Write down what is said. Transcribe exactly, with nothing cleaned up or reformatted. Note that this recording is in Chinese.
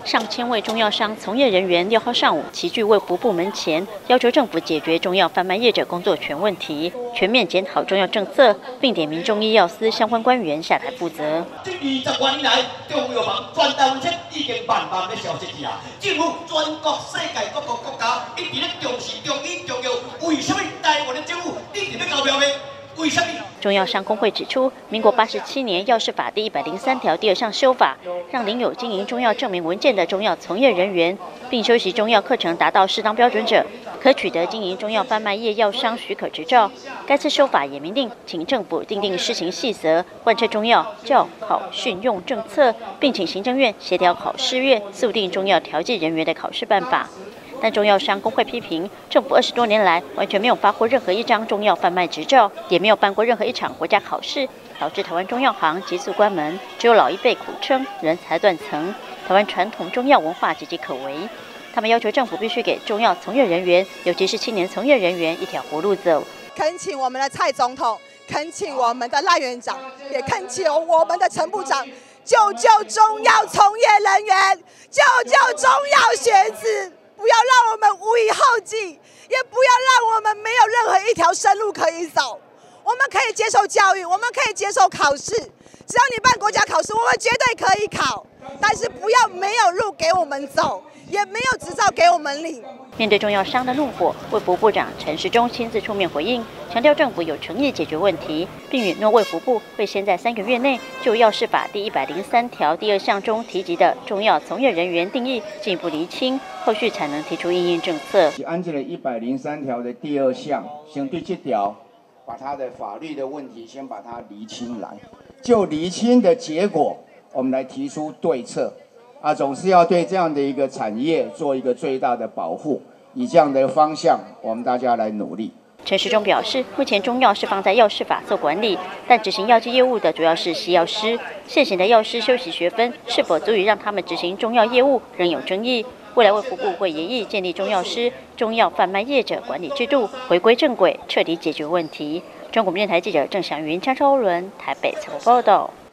上千位中药商从业人员六号上午齐聚卫福部门前，要求政府解决中药贩卖业者工作权问题，全面检讨中药政策，并点名中医药司相关官员下台负责。 这二十多年来，中药房全台湾已经慢慢的消失去啊！政府全国世界各个国家一直咧重视中医中药，为什么台湾的政府一直咧高标的？ 中药商工会指出，民国八十七年《药事法》第一百零三条第二项修法，让领有经营中药证明文件的中药从业人员，并修习中药课程达到适当标准者，可取得经营中药贩卖业药商许可执照。该次修法也明定，请政府订定施行细则，贯彻中药教考训用政策，并请行政院协调考试院速定中药调剂人员的考试办法。 但中药商工会批评，政府二十多年来完全没有发过任何一张中药贩卖执照，也没有办过任何一场国家考试，导致台湾中药行急速关门。只有老一辈苦撑，人才断层，台湾传统中药文化岌岌可危。他们要求政府必须给中药从业人员，尤其是青年从业人员一条活路走。 恳请我们的蔡总统，恳请我们的赖院长，也恳请我们的陈部长，救救中药从业人员，救救中药学子。 不要让我们无以后继，也不要让我们没有任何一条生路可以走。我们可以接受教育，我们可以接受考试，只要你办国家考试，我们绝对可以考。但是不要没有路给我们走，也没有执照给我们领。 面对中药商的怒火，卫福部长陈时中亲自出面回应，强调政府有诚意解决问题，并允诺卫福部会先在三个月内就《药事法》第一百零三条第二项中提及的中药从业人员定义进一步厘清，后续才能提出因应政策。 按照了一百零三条的第二项，先对这条把它的法律的问题先把它厘清来，就厘清的结果，我们来提出对策。 啊，总是要对这样的一个产业做一个最大的保护，以这样的方向，我们大家来努力。 陈时中表示，目前中药是放在药事法做管理，但执行药剂业务的主要是西药师。现行的药师修习学分是否足以让他们执行中药业务，仍有争议。未来卫福部会研议建立中药师、中药贩卖业者管理制度，回归正轨，彻底解决问题。中国电台记者郑祥云、张超伦台北采访报道。